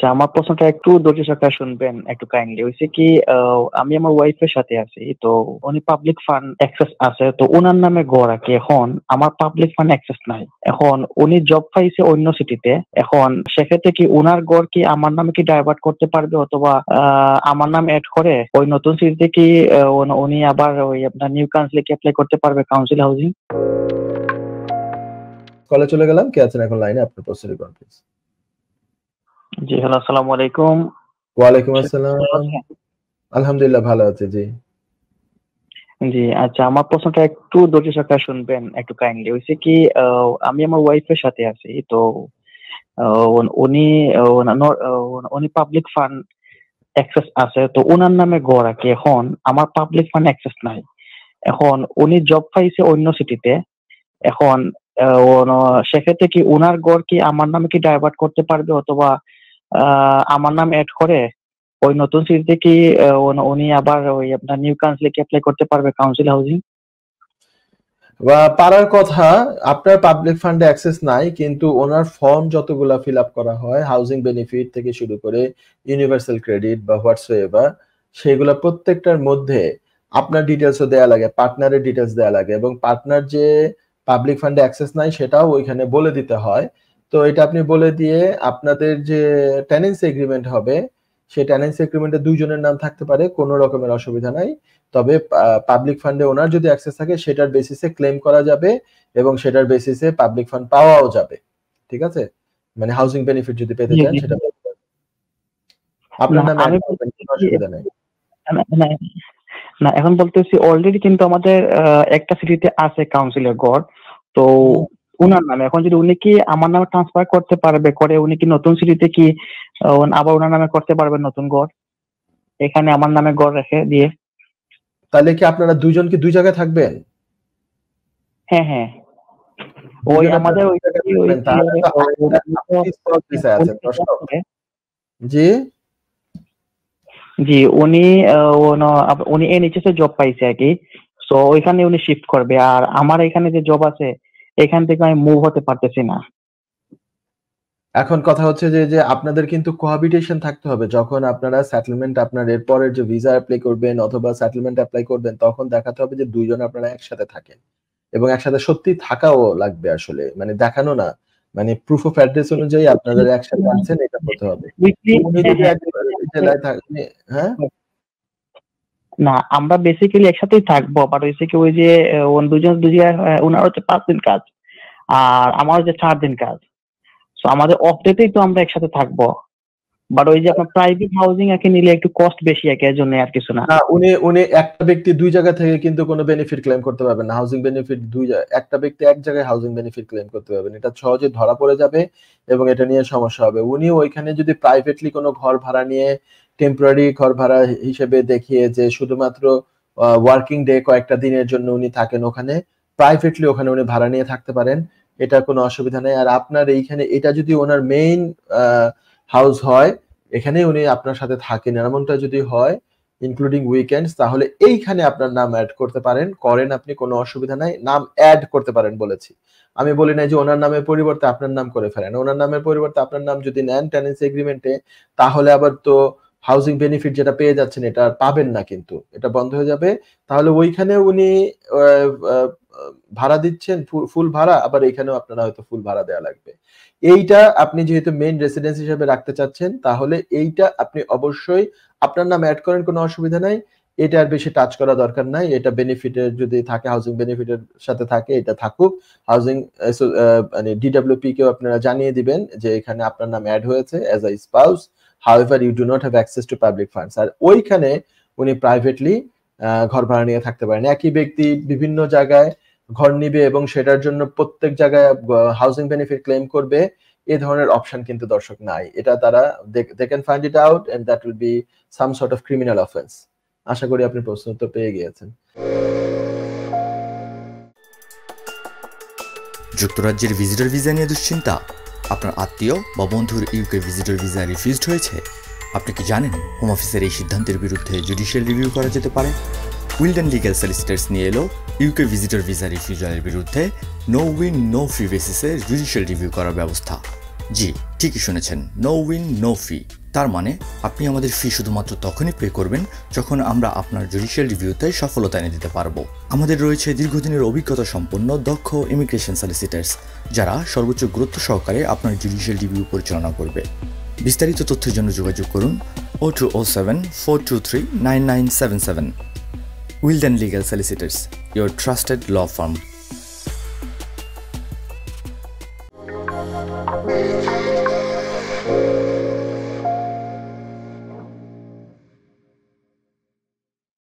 আচ্ছা, আমার প্রশ্নটা একটু ধৈর্য সহকারে শুনবেন একটু কাইন্ডলি। হইছে কি, আমি আমার ওয়াইফের সাথে আছি। তো উনি পাবলিক ফান্ড অ্যাক্সেস আছে। তো উনার নামে ঘর আরকি। এখন আমার পাবলিক ফান্ড অ্যাক্সেস নাই। এখন উনি জব পাইছে অন্য সিটিতে। এখন সেক্ষেত্রে কি উনার ঘর কি আমার নামে কি ডাইভার্ট করতে পারবে, অথবা আমার নাম এড করে ওই নতুন সিটিতে কি উনি আবার ওই আপনার নিউ কাউন্সিলে কি এপ্লাই করতে পারবে, কাউন্সিল হাউজিং? কলে চলে গেলাম। কে আছেন এখন লাইনে? আপনার প্রশ্নের করুন প্লিজ। জি, হ্যালো, আসসালামু আলাইকুম। ওয়ালাইকুম ভালো আসসালাম। আছেন? আলহামদুলিল্লাহ ভালো আছে। জি। জি, আচ্ছা, আমার প্রশ্নটা একটু ধৈর্য সহকারে শুনবেন একটু কাইন্ডলি। হইছে কি, আমি আমার ওয়াইফের সাথে আছি। তো উনি উনি পাবলিক ফান্ড অ্যাক্সেস আছে। তো উনার নামে ঘর আরকি। এখন আমার পাবলিক ফান্ড অ্যাক্সেস নাই। এখন উনি জব পাইছে অন্য সিটিতে। এখন আ ওন সেক্ষেত্রে কি উনার ঘর কি আমার নামে কি ডাইভার্ট করতে পারবে, অথবা আ আমার নাম এড করে ওই নতুন সিটিতে কি উনি আবার ওই আপনার নিউ কাউন্সিলে কি এপ্লাই করতে পারবে, কাউন্সিল হাউজিং? পারার কথা। আপনার পাবলিক ফান্ডে অ্যাক্সেস নাই, কিন্তু ওনার ফর্ম যতগুলা ফিল আপ করা হয় হাউজিং বেনিফিট থেকে শুরু করে ইউনিভার্সাল ক্রেডিট বা হোয়াটসএভার, সেগুলা প্রত্যেকটার মধ্যে আপনার ডিটেলসও দেয়া লাগে, পার্টনারের ডিটেলস দেয়া লাগে, এবং পার্টনার যে পাবলিক ফান্ডে অ্যাক্সেস নাই সেটাও ওইখানে বলে দিতে হয়। তো এটা আপনি বলে দিয়ে আপনাদের যে টেনেন্সি এগ্রিমেন্ট হবে, সেই টেনেন্সি এগ্রিমেন্টে দুইজনের নাম থাকতে পারে, কোনো রকমের অসুবিধা নাই। তবে পাবলিক ফান্ডে ওনার যদি অ্যাক্সেস থাকে সেটার বেসিসে ক্লেম করা যাবে, এবং সেটার বেসিসে পাবলিক ফান্ড পাওয়াও যাবে। ঠিক আছে? মানে হাউজিং বেনিফিট যদি পেতে জি, চান জি। সেটা আপনার না, নামে আমি অ্যাড করবেন, বলতেছি কোনো কি, অসুবিধা নাই। না, না, না, এখন বলতেছি অলরেডি কিন্তু আমাদের একটা সিটিতে আছে কাউন্সিলর ঘর। তো হুম। উনার নামে এখন যদি উনি কি আমার নামে ট্রান্সফার করতে পারবে, করে উনি কি নতুন সিটিতে কি আবার উনার নামে করতে পারবেন নতুন ঘর, এখানে আমার নামে ঘর রেখে দিয়ে? তাহলে কি আপনারা দুইজন কি দুই জায়গায় থাকবেন? হ্যাঁ, হ্যাঁ। ওই দুইজন আপনারা আমাদের দুই ওইটা জায়গায় কি ওই থাকবেন, কি তাহলে তো আপনি স্পট ভিসায় উনি আছেন দর্শক। জি। জি, উনি উনি এনএইচএস এ জব পাইছে আরকি। সো ওইখানে উনি শিফট করবে। আর আমার এখানে যে জব আছে, এখান থেকে আমি মুভ হতে পারতেছি না। এখন কথা হচ্ছে যে আপনাদের কিন্তু কোহাবিটেশন থাকতে হবে। যখন আপনারা সেটেলমেন্ট, আপনার এরপরের যে ভিসা এপ্লাই করবেন অথবা সেটেলমেন্ট এপ্লাই করবেন, তখন দেখাতে হবে যে ২ জন আপনারা একসাথে থাকেন। এবং একসাথে সত্যিই থাকাও লাগবে আসলে। মানে দেখানো না। মানে প্রুফ অফ অ্যাড্রেস অনুযায়ী আপনাদের একসাথে আছেন এটা হতে হবে। উইকলি, তো উনি হ্যাঁ, যদি হ্যাঁ। একবার ওই জেলায় হ্যাঁ? না, আমরা বেসিক্যালি একসাথেই থাকবো। বাট হইছে কি, ওই যে দুজন দুই জায়গায়, উনার হচ্ছে ৫ দিন কাজ। আর আমার হচ্ছে ৪ দিন কাজ। সো আমাদের অফ ডে তেই তো আমরা একসাথে থাকবো। বাট ওই যে আপনার প্রাইভেট হাউজিং আরকি নিলে একটু কস্ট বেশি আরকি, এজন্য আর কিছু না। না, উনি একটা ব্যক্তি ২ জায়গা থেকে কিন্তু কোনো বেনিফিট ক্লেম করতে পারবেন না। হাউজিং বেনিফিট ২ একটা ব্যক্তি এক জায়গায় হাউজিং বেনিফিট ক্লেম করতে পারবেন। এটা সহজে ধরা পড়ে যাবে এবং এটা নিয়ে সমস্যা হবে। উনি ওইখানে যদি প্রাইভেটলি কোনো ঘর ভাড়া নিয়ে টেম্পোরারি ঘর ভাড়া হিসেবে দেখিয়ে যে শুধুমাত্র ওয়ার্কিং ডে কয়েকটা দিনের জন্য উনি থাকেন ওখানে, প্রাইভেটলি ওখানে উনি ভাড়া নিয়ে থাকতে পারেন। এটা কোনো অসুবিধা নেই। আর আপনার এইখানে এটা যদি ওনার মেইন আ হাউস হয়, এখানেই উনি আপনার সাথে থাকেন, এমনটা যদি হয় ইনক্লুডিং উইকেন্ডস, তাহলে এইখানে আপনার নাম এড করতে পারেন, করেন আপনি, কোনো অসুবিধা নাই। নাম এড করতে পারেন বলেছি। আমি বলি নাই যে ওনার নামের পরিবর্তে আপনার নাম করে ফেলেন। ওনার নামের পরিবর্তে আপনার নাম যদি নেন টেনেন্সি এগ্রিমেন্টে, তাহলে আবার তো হাউজিং বেনিফিট যেটা পেয়ে যাচ্ছেন এটা আর পাবেন না, কিন্তু এটা বন্ধ হয়ে যাবে। তাহলে ওইখানে উনি আ আ ভাড়া দিচ্ছেন ফুল ভাড়া, আবার এইখানেও আপনারা হয়তো ফুল ভাড়া দেয়া লাগবে। এইটা আপনি যেহেতু মেইন রেসিডেন্স হিসেবে রাখতে চাচ্ছেন, তাহলে এইটা আপনি অবশ্যই আপনার নাম এড করেন, কোনো অসুবিধা নাই। এটা আর বেশি টাচ করা দরকার নাই। এটা বেনিফিটের যদি থাকে, হাউজিং বেনিফিটের সাথে থাকে, এটা থাকুক। হাউজিং মানে ডিডব্লিউপি কেও আপনারা জানিয়ে দিবেন যে এখানে আপনার নাম এড হয়েছে as a spouse. However you do not have access to public funds. আর ওইখানে উনি প্রাইভেটলি ঘর ভাড়া নিয়ে থাকতে পারেন। একই ব্যক্তি বিভিন্ন জায়গায় ঘর নিবে এবং সেটার জন্য প্রত্যেক জায়গায় হাউজিং বেনিফিট ক্লেম করবে, এ ধরনের অপশন কিন্তু দর্শক নাই। এটা তারা they can find it out and that will be some sort of criminal offense. আশা করি আপনি প্রশ্ন উত্তর পেয়ে গিয়েছেন। যুক্তরাজ্যের ভিজিটর ভিসা নিয়ে দুশ্চিন্তা? আপনার আত্মীয় বা বন্ধুর ইউকে ভিজিটর ভিসা রিফিউজড হয়েছে? আপনি কি জানেন হোম অফিসের এই সিদ্ধান্তের বিরুদ্ধে জুডিশিয়াল রিভিউ করা যেতে পারে? উইলডেন লিগ্যাল সলিসিটার্স নিয়ে এলো ইউকে ভিজিটর ভিসা রিফিউজালের বিরুদ্ধে নো উইন নো ফি বেসিসে জুডিশিয়াল রিভিউ করার ব্যবস্থা। জি, ঠিকই শুনেছেন, নো উইন নো ফি। তার মানে আপনি আমাদের ফি শুধুমাত্র তখনই পে করবেন যখন আমরা আপনার জুডিশিয়াল রিভিউতে সফলতা এনে দিতে পারবো। আমাদের রয়েছে দীর্ঘদিনের অভিজ্ঞতা সম্পন্ন দক্ষ ইমিগ্রেশন সলিসিটার্স, যারা সর্বোচ্চ গুরুত্ব সহকারে আপনার জুডিশিয়াল রিভিউ পরিচালনা করবে। বিস্তারিত তথ্যের জন্য যোগাযোগ করুন 0207 423 9977। Wilden legal solicitors, your trusted law firm.